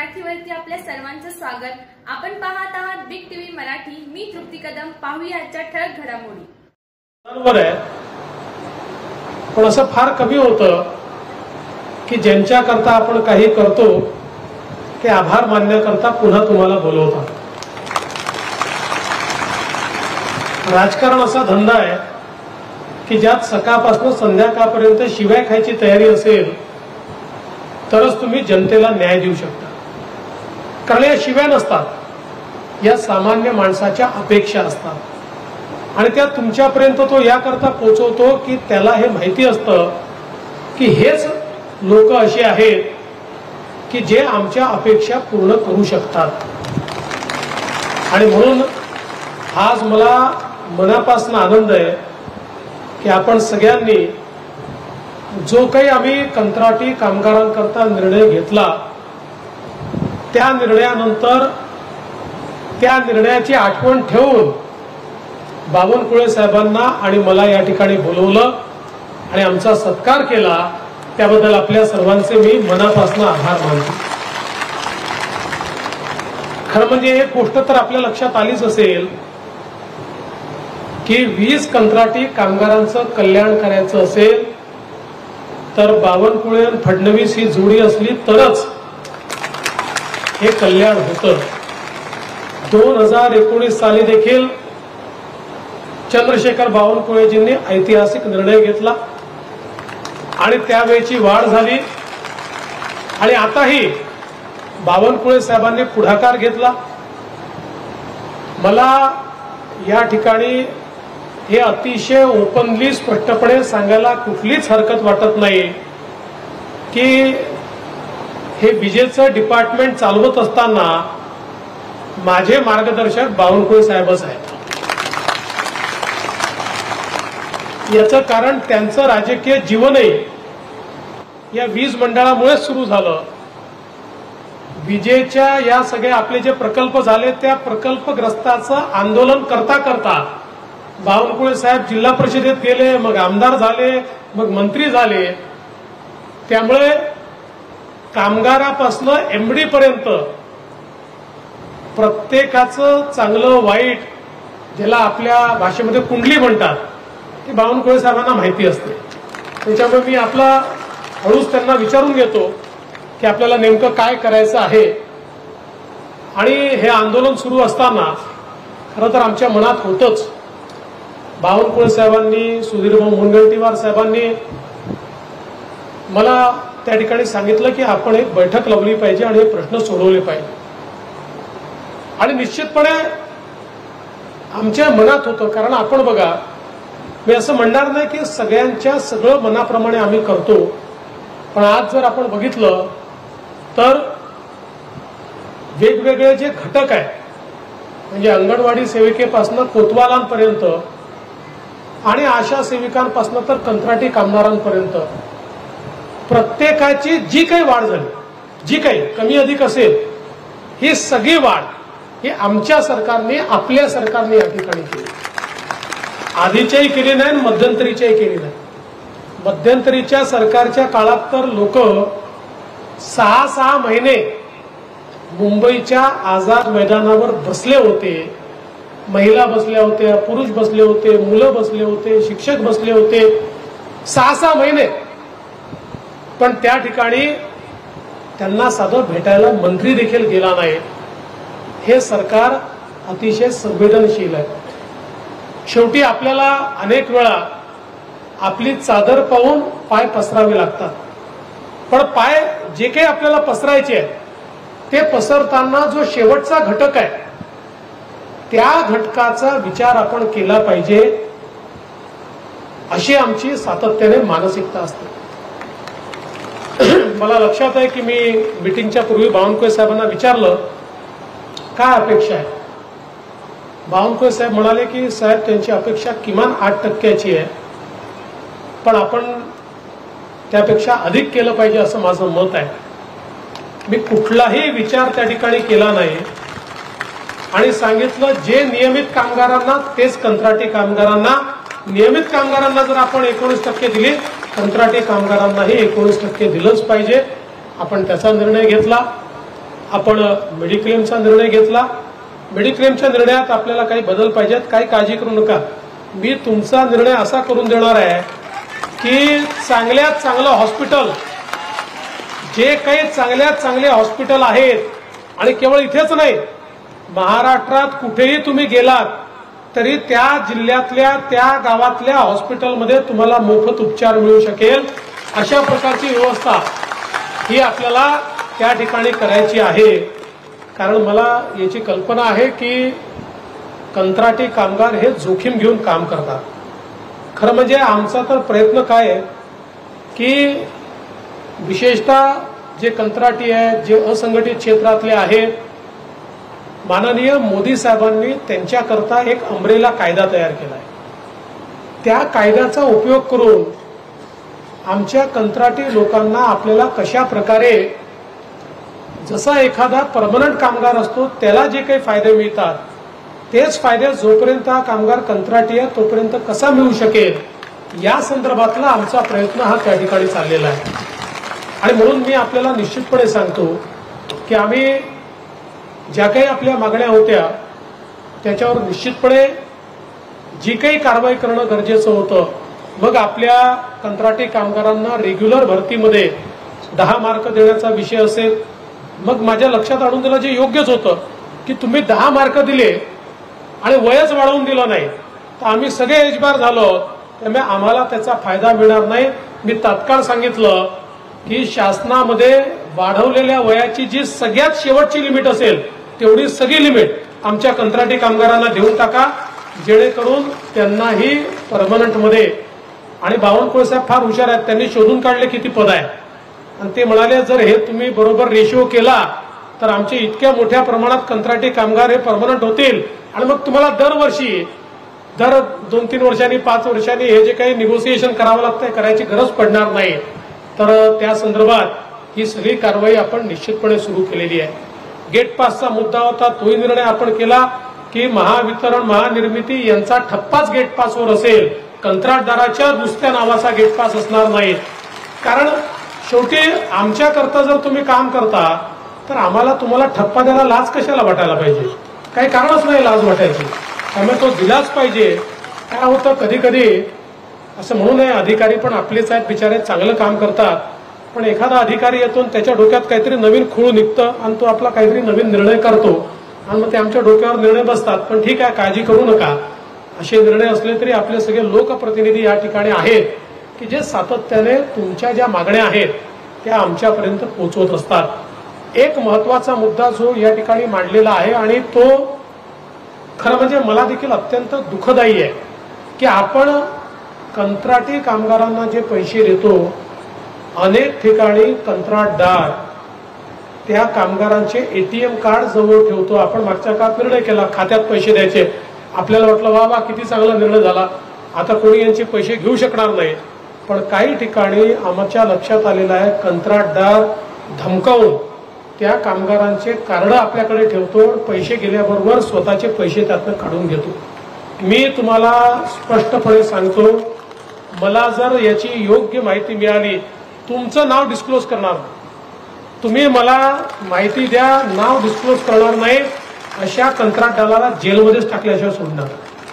मराठीवरती आपल्या सर्वांचं स्वागत। आपण पाहत आहात बिग टीव्ही मराठी। मी तृप्ती कदम। पाहूया आजच्या ठळक घडामोडी। बरोबर आहे, पण असं फार कमी होतं की ज्यांच्या करता आपण काही करतो ते आभार मानण्याकरता पुन्हा तुम्हाला बोलवतात। राजकारण असा धंदा आहे की ज्यात सकाळपासून संध्याकाळपर्यंत शिव्या खायची तयारी असेल तरच तुम्ही जनतेला न्याय देऊ शकता। कारण या शिव्या नसतात, या सामान्य माणसाच्या अपेक्षा असतात आणि त्या तुमच्यापर्यंत तो याकरता पोहोचवतो की त्याला हे माहिती असतं की हेच लोक असे आहेत की जे आमच्या अपेक्षा पूर्ण करू शकतात। आणि म्हणून आज मला मनापासून आनंद आहे की आपण सगळ्यांनी जो काही आम्ही कंत्राटी कामगारांकरता निर्णय घेतला त्या निर्णयानंतर त्या निर्णयाची आठवण ठेवून बावनकुळे साहेबांना आणि मला या ठिकाणी बोलवलं आणि आमचा सत्कार केला, त्याबद्दल आपल्या सर्वांचे मी मनापासून आभार मानतो। खरं म्हणजे एक गोष्ट तर आपल्या लक्षात आलीच असेल की 20 कंत्राटी कामगारांचं कल्याण करायचं असेल तर बावनकुळे आणि फडणवीस ही जोडी असली तरच हे कल्याण होतं। 2019 साली देखील चंद्रशेखर बावनकुळेजींनी ऐतिहासिक निर्णय घेतला आणि त्यावेळची वाढ झाली आणि आताही बावनकुळे साहेबांनी पुढाकार घेतला। मला या ठिकाणी हे अतिशय ओपनली स्पष्टपणे सांगायला कुठलीच हरकत वाटत नाही की हे विजेचं डिपार्टमेंट चालवत असताना माझे मार्गदर्शक बावनकुळे साहेबच आहेत। याचं कारण त्यांचं राजकीय जीवनही या वीज मंडळामुळे सुरू झालं। विजेच्या या सगळे आपले जे प्रकल्प झाले त्या प्रकल्पग्रस्ताचं आंदोलन करता करता बावनकुळे साहेब जिल्हा परिषदेत गेले, मग आमदार झाले, मग मंत्री झाले। त्यामुळे कामगारापासून एमडी पर्यंत प्रत्येकाचं चांगलं वाईट, ज्याला आपल्या भाषेमध्ये कुंडली म्हणतात, ते बावनकुळे साहेबांना माहिती असते। त्याच्यामुळे मी आपला हळूच त्यांना विचारून घेतो की आपल्याला नेमकं काय करायचं आहे। आणि हे आंदोलन सुरू असताना खरं तर आमच्या मनात होतंच, बावनकुळे साहेबांनी, सुधीरभाऊ मुनगंटीवार साहेबांनी मला त्या ठिकाणी सांगितलं की आपण एक बैठक लावली पाहिजे आणि हे प्रश्न सोडवले पाहिजे। आणि निश्चितपणे आमच्या मनात होतं, कारण आपण बघा, मी असं म्हणणार नाही की सगळ्यांच्या सगळं मनाप्रमाणे आम्ही करतो, पण आज जर आपण बघितलं तर वेगवेगळे जे घटक आहेत, म्हणजे अंगणवाडी सेविकेपासून कोतवालांपर्यंत आणि आशा सेविकांपासून तर कंत्राटी कामगारांपर्यंत प्रत्येकाची जी काही वाढ झाली, जी काही कमी अधिक असेल, ही सगळी वाढ ही आमच्या सरकारने, आपल्या सरकारने या ठिकाणी केली। आधीच्याही केली नाही, मध्यंतरीच्याही केली नाही। मध्यंतरीच्या सरकारच्या काळात तर लोक 6-6 महिने मुंबईच्या आझाद मैदानावर बसले होते। महिला बसल्या होत्या, पुरुष बसले होते, मुलं बसले होते, शिक्षक बसले होते, 6-6 महिने। पण त्या ठिकाणी त्यांना साधं भेटायला मंत्री देखील गेला नाही। हे सरकार अतिशय संवेदनशील आहे। शेवटी आपल्याला अनेक वेळा आपली चादर पाहून पाय पसरावे लागतात, पण पाय जे काही आपल्याला पसरायचे आहे ते पसरताना जो शेवटचा घटक आहे त्या घटकाचा विचार आपण केला पाहिजे, अशी आमची सातत्याने मानसिकता असते। मला लक्षात आहे की मी मीटिंगच्या पूर्वी बावनकुळे साहेबांना विचारलं काय अपेक्षा आहे। बावनकुळे साहेब म्हणाले की साहेब त्यांची अपेक्षा किमान 8% आहे, पण आपण त्यापेक्षा अधिक केलं पाहिजे असं माझं मत आहे। मी कुठलाही विचार त्या ठिकाणी केला नाही आणि सांगितलं जे नियमित कामगारांना तेच कंत्राटी कामगारांना, नियमित कामगारांना जर आपण 19% दिली, कंत्राटी कामगारांनाही 19% दिलंच पाहिजे। आपण त्याचा निर्णय घेतला आपण मेडिक्लेमचा निर्णय घेतला. मेडिक्लेमच्या निर्णयात आपल्याला काही बदल पाहिजेत, काही काळजी करू नका. मी तुमचा निर्णय असा करून देणार आहे की चांगल्यात चांगलं हॉस्पिटल, जे काही चांगल्यात चांगले हॉस्पिटल आहेत, आणि केवळ इथेच नाही, महाराष्ट्रात कुठेही तुम्ही गेलात तरी त्या जिल्ह्यातल्या त्या गावातल्या हॉस्पिटलमध्ये तुम्हाला मोफत उपचार मिळू शकेल, अशा प्रकारची व्यवस्था ही आपल्याला त्या ठिकाणी करायची आहे. कारण मला याची कल्पना आहे की कंत्राटी कामगार हे जोखीम घेऊन काम करतात. खरं म्हणजे आमचा तर प्रयत्न काय आहे की विशेषतः जे कंत्राटी आहेत, जे असंघटित क्षेत्रातले आहेत, माननीय मोदी साहेबांनी त्यांच्याकरता एक अम्ब्रेला कायदा तयार केला आहे. त्या कायद्याचा उपयोग करून आमच्या कंत्राटी लोकांना आपल्याला कशा प्रकारे, जसा एखादा परमनंट कामगार असतो त्याला जे काही फायदे मिळतात तेच फायदे जोपर्यंत हा कामगार कंत्राटी आहे तोपर्यंत कसा मिळू शकेल, या संदर्भातला आमचा प्रयत्न हा त्या ठिकाणी चाललेला आहे. आणि म्हणून मी आपल्याला निश्चितपणे सांगतो की आम्ही ज्या काही आपल्या मागण्या होत्या त्याच्यावर निश्चितपणे जी काही कारवाई करणं गरजेचं होतं. मग आपल्या कंत्राटी कामगारांना रेग्युलर भरतीमध्ये 10 मार्क देण्याचा विषय असेल, मग माझ्या लक्षात आणून दिलं जे योग्यच होतं की तुम्ही 10 मार्क दिले आणि वयच वाढवून दिलं नाही तर आम्ही सगळे एजबार झालो, त्यामुळे आम्हाला त्याचा फायदा मिळणार नाही. मी तात्काळ सांगितलं की शासनामध्ये वाढवलेल्या वयाची जी सगळ्यात शेवटची लिमिट असेल तेवढी सगळी लिमिट आमच्या कंत्राटी कामगारांना देऊन टाका, जेणेकरून त्यांनाही परमनंटमध्ये. आणि बावनकुळे साहेब फार हुशार आहेत, त्यांनी शोधून काढले किती पद आहे आणि ते म्हणाले जर हे तुम्ही बरोबर रेशिओ केला तर आमचे इतक्या मोठ्या प्रमाणात कंत्राटी कामगार हे परमनंट होतील आणि मग तुम्हाला दरवर्षी दर 2-3 वर्षांनी 5 वर्षांनी हे जे काही निगोसिएशन करावं लागतंय करायची गरज पडणार नाही. तर त्या संदर्भात ही सगळी कारवाई आपण निश्चितपणे सुरू केलेली आहे. गेट पासचा मुद्दा होता, तोही निर्णय आपण केला की महावितरण महानिर्मिती यांचा ठप्पाच गेट पासवर असेल, कंत्राटदाराच्या नुसत्या नावाचा गेट पास असणार नाही. कारण शेवटी आमच्याकरता जर तुम्ही काम करता तर आम्हाला तुम्हाला ठप्पा द्यायला लाज कशाला वाटायला पाहिजे, काही कारणच नाही लाज वाटायची, त्यामुळे तो दिलाच पाहिजे. काय होतं कधी कधी असं म्हणू नये, अधिकारी पण आपलेच आहेत बिचारे, चांगलं काम करतात, पण एखादा अधिकारी येतो आणि त्याच्या डोक्यात काहीतरी नवीन खूळ निघतं आणि तो आपला काहीतरी नवीन निर्णय करतो आणि मग ते आमच्या डोक्यावर निर्णय बसतात. पण ठीक आहे, काळजी करू नका. असे निर्णय असले तरी आपले सगळे लोकप्रतिनिधी या ठिकाणी आहेत की जे सातत्याने तुमच्या ज्या मागण्या आहेत त्या आमच्यापर्यंत पोहोचवत असतात. एक महत्वाचा मुद्दा जो या ठिकाणी मांडलेला आहे आणि तो खरं म्हणजे मला देखील अत्यंत दुःखदायी आहे की आपण कंत्राटी कामगारांना जे पैसे देतो, अनेक ठिकाणी कंत्राटदार त्या कामगारांचे एटीएम कार्ड जवळ ठेवतो. आपण मागच्या काळात निर्णय केला खात्यात पैसे द्यायचे, आपल्याला वाटलं वा वा किती चांगला निर्णय झाला, आता कोणी यांचे पैसे घेऊ शकणार नाही. पण काही ठिकाणी आमच्या लक्षात आलेलं आहे कंत्राटदार धमकावून त्या कामगारांचे कार्ड आपल्याकडे ठेवतो, पैसे गेल्याबरोबर स्वतःचे पैसे त्यातनं काढून घेतो. मी तुम्हाला स्पष्टपणे सांगतो, मला जर याची योग्य माहिती मिळाली, तुमचं नाव डिस्क्लोज करणार, तुम्ही मला माहिती द्या, नाव डिस्क्लोज करणार नाही, अशा कंत्राटदाराला जेलमध्येच टाकल्याशिवाय सोडणार.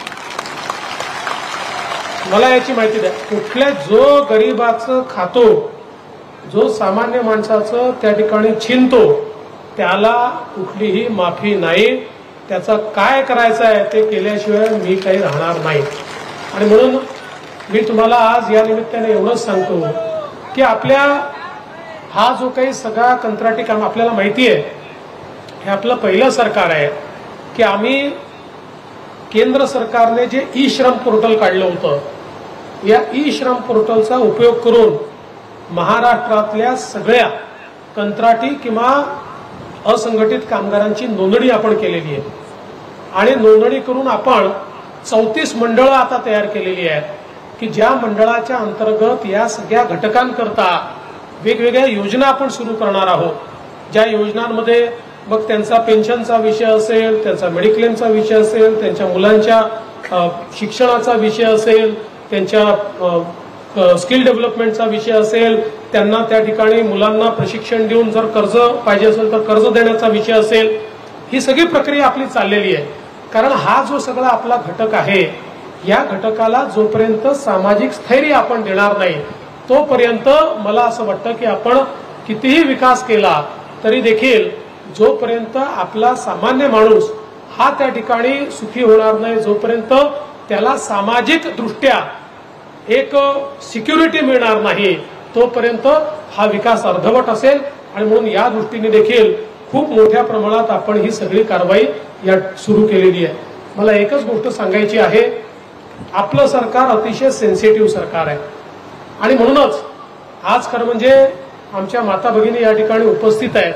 मला याची माहिती द्या. कुठल्या जो गरीबाचं खातो, जो सामान्य माणसाचं त्या ठिकाणी छिनतो, त्याला कुठलीही माफी नाही. त्याचा काय करायचं आहे ते केल्याशिवाय मी काही राहणार नाही. आणि म्हणून मी तुम्हाला आज या निमित्ताने एवढंच सांगतो की आपल्या हा जो काही सगळा कंत्राटी काम आपल्याला माहिती आहे, हे आपलं पहिलं सरकार आहे की आम्ही केंद्र सरकारने जे ई श्रम पोर्टल काढलं होतं, या ई श्रम पोर्टलचा उपयोग करून महाराष्ट्रातल्या सगळ्या कंत्राटी किंवा असंघटित कामगारांची नोंदणी आपण केलेली आहे. आणि नोंदणी करून आपण 34 मंडळं आता तयार केलेली आहेत की ज्या मंडळाच्या अंतर्गत या सगळ्या घटकांकरता वेगवेगळ्या योजना आपण सुरू करणार आहोत. ज्या योजनांमध्ये मग त्यांचा पेन्शनचा विषय असेल, त्यांचा मेडिक्लेमचा विषय असेल, त्यांच्या मुलांच्या शिक्षणाचा विषय असेल, त्यांच्या स्किल डेव्हलपमेंटचा विषय असेल, त्यांना त्या ठिकाणी मुलांना प्रशिक्षण देऊन जर कर्ज पाहिजे असेल तर कर्ज देण्याचा विषय असेल, ही सगळी प्रक्रिया आपली चाललेली आहे. कारण हा जो सगळा आपला घटक आहे, या घटकाला जोपर्यंत सामाजिक स्थैर्य आपण देणार नाही तोपर्यंत मला असं वाटतं की आपण कितीही विकास केला तरी देखील जोपर्यंत आपला सामान्य माणूस हा त्या ठिकाणी सुखी होणार नाही, जोपर्यंत त्याला सामाजिक दृष्ट्या एक सिक्युरिटी मिळणार नाही, तोपर्यंत हा विकास अर्धवट असेल. आणि म्हणून या दृष्टीने देखील खूप मोठ्या प्रमाणात आपण ही सगळी कारवाई या सुरू केलेली आहे. मला एकच गोष्ट सांगायची आहे, आपलं सरकार अतिशय सेन्सिटिव्ह सरकार आहे आणि म्हणूनच आज खरं म्हणजे आमच्या माता भगिनी या ठिकाणी उपस्थित आहेत.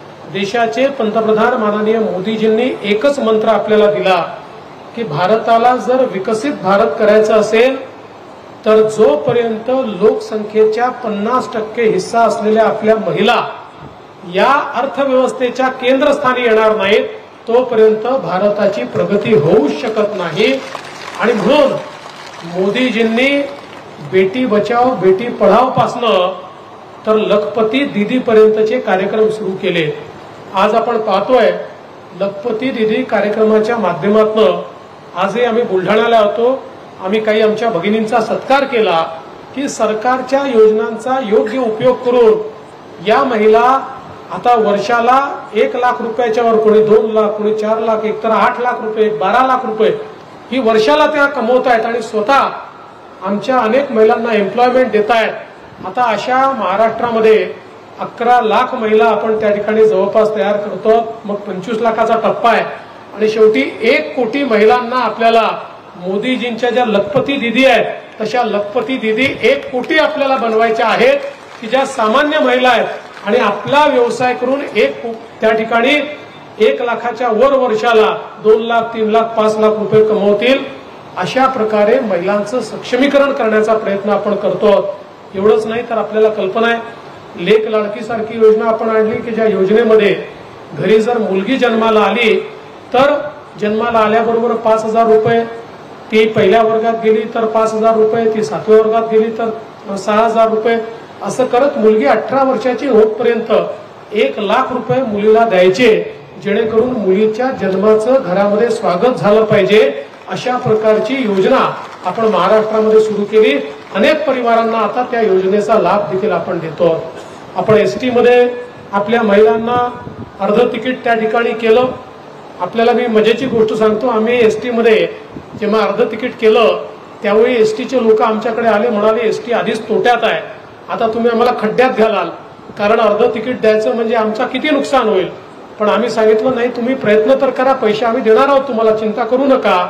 देशाचे पंतप्रधान माननीय मोदीजींनी एकच मंत्र आपल्याला दिला की भारताला जर विकसित भारत करायचा असेल तर जोपर्यंत लोकसंख्येच्या 50% हिस्सा असलेल्या आपल्या महिला या अर्थव्यवस्थेच्या केंद्रस्थानी येणार नाहीत तोपर्यंत भारताची प्रगती होऊ शकत नाही. आणि म्हणून मोदीजींनी बेटी बचाओ बेटी पढाओ पासनं तर लखपती दीदी पर्यंतचे कार्यक्रम सुरू केले. आज आपण पाहतोय लखपती दीदी कार्यक्रमाच्या माध्यमातून आजही आम्ही बुलढाण्याला होतो, आम्ही काही आमच्या भगिनींचा सत्कार केला की सरकारच्या योजनांचा योग्य उपयोग करून या महिला आता वर्षाला 1 लाख रुपयाच्या वर, कोणी 2 लाख, कोणी 4 लाख, एकतर 8 लाख रुपये, 12 लाख रुपये ही वर्षाला त्या कमवत आहेत आणि स्वतः आमच्या अनेक महिलांना एम्प्लॉयमेंट देत आहेत. आता अशा महाराष्ट्रामध्ये 11 लाख महिला आपण त्या ठिकाणी जवळपास तयार करतो. मग 25 लाखाचा टप्पा आहे आणि शेवटी 1 कोटी महिलांना आपल्याला मोदीजींच्या ज्या लखपती दीदी आहेत तशा लखपती दीदी 1 कोटी आपल्याला बनवायच्या आहेत की ज्या सामान्य महिला आहेत आणि आपला व्यवसाय करून त्या ठिकाणी 1 लाखाच्या वर वर्षाला 2 लाख, 3 लाख, 5 लाख रुपये कमवतील. अशा प्रकारे महिलांचं सक्षमीकरण करण्याचा प्रयत्न आपण करतो. एवढंच नाही तर आपल्याला कल्पना आहे लेक लाडकी सारखी योजना आपण आणली की ज्या योजनेमध्ये घरी जर मुलगी जन्माला आली तर जन्माला आल्याबरोबर 5,000 रुपये, ती पहिल्या वर्गात गेली तर 5,000 रुपये, ती 7व्या वर्गात गेली तर 6,000 रुपये, असं करत मुलगी 18 वर्षाची होतपर्यंत 1 लाख रुपये मुलीला द्यायचे, जेणेकरून मुलीच्या जन्माचं घरामध्ये स्वागत झालं पाहिजे. अशा प्रकारची योजना आपण महाराष्ट्रामध्ये सुरू केली. अनेक परिवारांना आता त्या योजनेचा लाभ देखील आपण देतो. आपण एसटी मध्ये आपल्या महिलांना अर्ध तिकीट त्या ठिकाणी केलं. आपल्याला मी मजेची गोष्ट सांगतो, आम्ही एसटी मध्ये जेव्हा अर्ध तिकीट केलं त्यावेळी एसटीचे लोक आमच्याकडे आले, म्हणाले एसटी आधीच तोट्यात आहे, आता तुम्ही आम्हाला खड्ड्यात घालाल, कारण अर्ध तिकीट द्यायचं म्हणजे आमचा किती नुकसान होईल. पण आम्ही सांगितलं नाही, तुम्ही प्रयत्न तर करा, पैसे आम्ही देणार आहोत तुम्हाला, चिंता करू नका.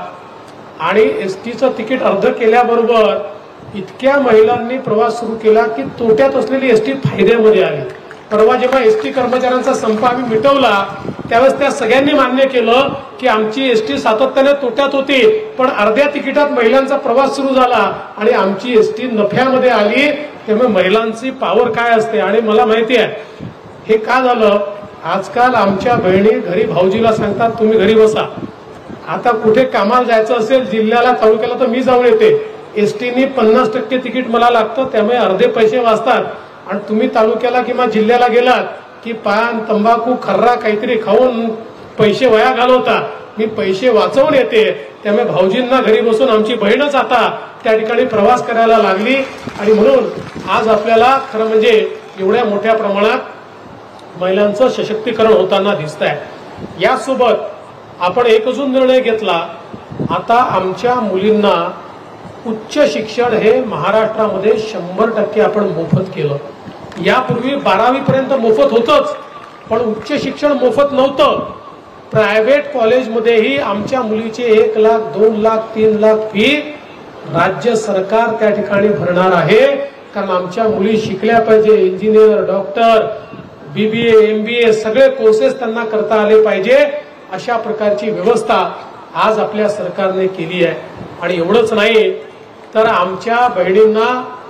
आणि एसटीचं तिकीट अर्ध केल्याबरोबर इतक्या महिलांनी प्रवास सुरू केला की तोट्यात असलेली एसटी फायद्यामध्ये आली. परवा जेव्हा एसटी कर्मचाऱ्यांचा संप आम्ही मिटवला त्यावेळेस त्या सगळ्यांनी मान्य केलं की आमची एसटी सातत्याने तोट्यात होती, पण अर्ध्या तिकिटात महिलांचा प्रवास सुरू झाला आणि आमची एसटी नफ्यामध्ये आली. त्यामुळे महिलांची पॉवर काय असते. आणि मला माहिती आहे हे का झालं. आजकाल आमच्या बहिणी घरी भाऊजीला सांगतात तुम्ही घरी बसा, आता कुठे कामाला जायचं असेल जिल्ह्याला तालुक्याला तर मी जाऊन येते, एसटीने 50% तिकीट मला लागतं, त्यामुळे अर्धे पैसे वाचतात. आणि तुम्ही तालुक्याला किंवा जिल्ह्याला गेलात की पान तंबाखू खर्रा काहीतरी खाऊन पैसे वाया घालवता, मी पैसे वाचवून येते. त्यामुळे भाऊजींना घरी बसून आमची बहीणच आता त्या ठिकाणी प्रवास करायला लागली. आणि म्हणून आज आपल्याला खरं म्हणजे एवढ्या मोठ्या प्रमाणात महिलांचं सशक्तीकरण होताना दिसत आहे. यासोबत आपण एक अजून निर्णय घेतला, आता आमच्या मुलींना उच्च शिक्षण हे महाराष्ट्रामध्ये 100% आपण मोफत केलं. यापूर्वी 12वी पर्यंत मोफत होतच, पण उच्च शिक्षण मोफत नव्हतं. प्रायव्हेट कॉलेजमध्येही आमच्या मुलीचे 1 लाख, 2 लाख, 3 लाख फी राज्य सरकार त्या ठिकाणी भरणार आहे. कारण आमच्या मुली शिकल्या पाहिजे, इंजिनियर, डॉक्टर, BBA, MBA सगळे कोर्सेस त्यांना करता आले पाहिजे. अशा प्रकारची व्यवस्था आज आपल्या सरकारने केली आहे. आणि एवढंच नाही तर आमच्या बहिणींना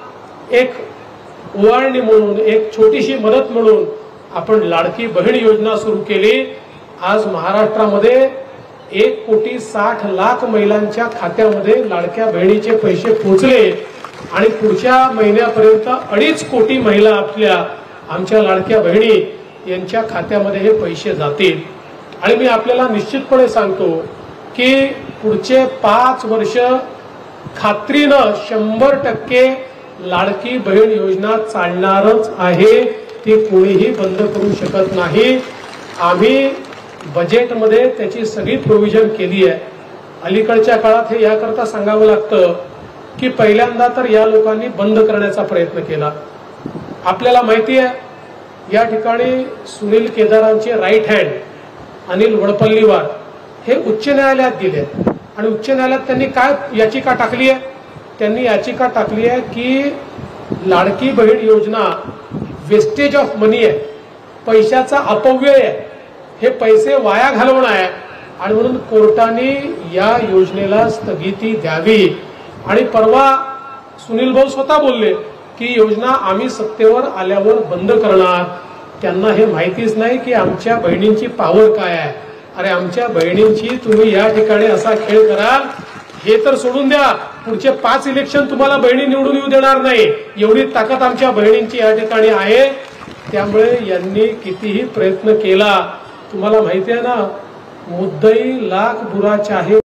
एक ओवाळणी म्हणून, एक छोटीशी मदत म्हणून आपण लाडकी बहीण योजना सुरू केली. आज महाराष्ट्रामध्ये 1,60,00,000 महिलांच्या खात्यामध्ये लाडक्या बहिणीचे पैसे पोहोचले. आणि पुढच्या महिन्यापर्यंत 2.5 कोटी महिला आमच्या लाडक्या बहिणी यांच्या खात्यामध्ये हे पैसे जातील। आणि मी आपल्याला निश्चितपणे सांगतो की पुढचे 5 वर्ष खात्रीनं 100% लाडकी बहीण योजना चालणारच आहे, ती कोणीही बंद करू शकत नाही। आम्ही बजेटमध्ये त्याची सगळी प्रोव्हिजन केली आहे। अलीकडच्या काळात हे याकरता सांगावं लागतं की पहिल्यांदा तर या लोकांनी बंद करण्याचा प्रयत्न केला। आपल्याला माहिती आहे या ठिकाणी सुनील केदारांचे राईट हँड अनिल वडपल्लीवार हे उच्च न्यायालयात गेले आणि उच्च न्यायालयात त्यांनी काय याचिका टाकली आहे? त्यांनी याचिका टाकली आहे की लाडकी बहीण योजना वेस्टेज ऑफ मनी आहे, पैशाचा अपव्यय आहे, हे पैसे वाया घालवणं आहे आणि म्हणून कोर्टाने या योजनेला स्थगिती द्यावी। आणि परवा सुनील भाऊ स्वतः बोलले की योजना आम्ही सत्तेवर आल्यावर बंद करणार। त्यांना हे माहितीच नाही की आमच्या बहिणींची पॉवर काय आहे। अरे आमच्या बहिणींची तुम्ही या ठिकाणी असा खेळ कराल हे तर सोडून द्या, पुढचे 5 इलेक्शन तुम्हाला बहिणी निवडून येऊ देणार नाही, एवढी ताकद आमच्या बहिणींची या ठिकाणी आहे। त्यामुळे यांनी कितीही प्रयत्न केला, तुम्हाला माहिती आहे ना, मुद्दई लाख बुरा चाहे